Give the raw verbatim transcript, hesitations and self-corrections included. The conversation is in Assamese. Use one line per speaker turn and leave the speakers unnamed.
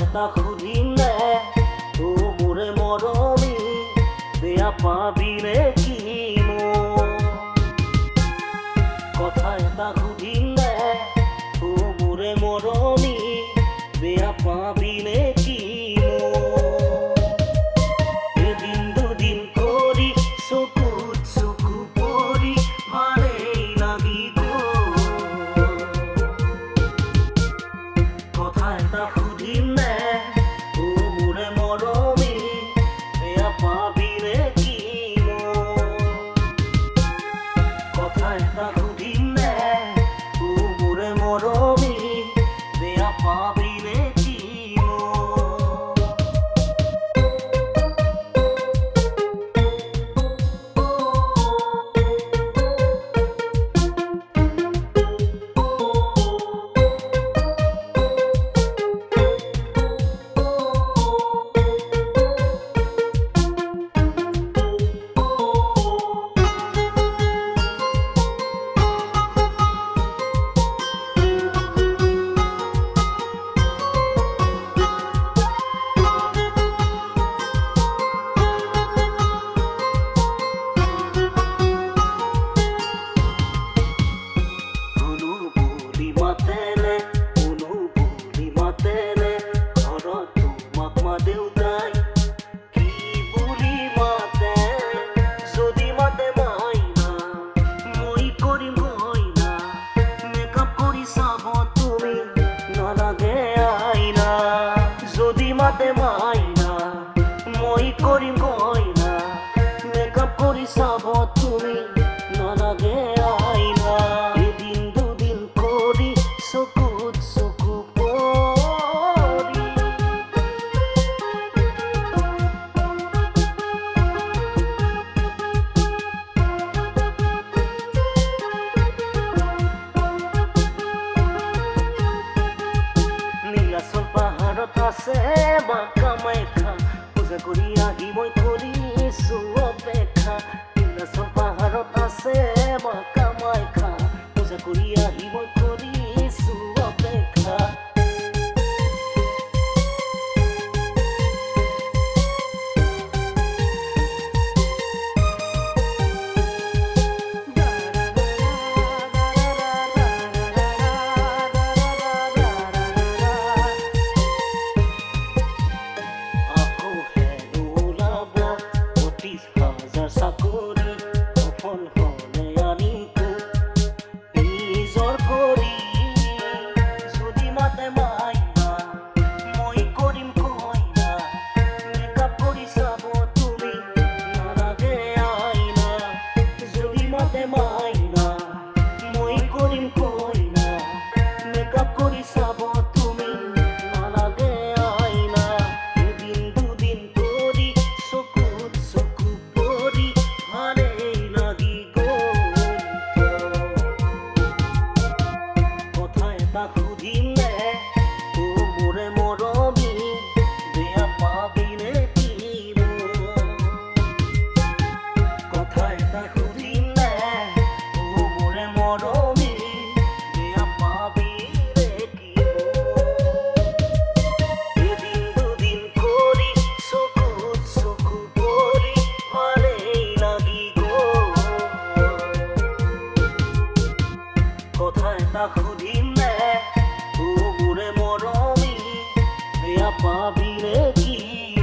এটা সুধিলে ও মোৰে মৰমী বেয়া পাবি নেকি মোৰ কথা এটা সুধিলে ও মোৰে মৰমী বেয়া পাবি নেকি মোৰ এদিন দুদিন কৰি চকুত চকু পৰি ভালেই লাগি গ'ল কথা এটা সুধিলে ও মোৰে মৰমী বেয়া পাবি নেকি মোৰ কথা এটা সুধিলে ও মোৰে মৰমী বেয়া পাবি নেকি মাতে মাইনা মই কৰিম গইনা মেকআপ কৰি চাব তুমি নালাগে আইনা এদিন দুদিন কৰি চকুত চকু পৰি নীলাচল পাহাৰত আছে কামাখ্যা পূজা কৰি আহি মই কৰিছো অপেক্ষা নীলাচল পাহাৰত আছে মা কামাখ্যা পূজা কৰি আহি মই কৰিছো অপেক্ষা সুধিলে ও মোৰে মৰমী বেয়া পাবি নেকি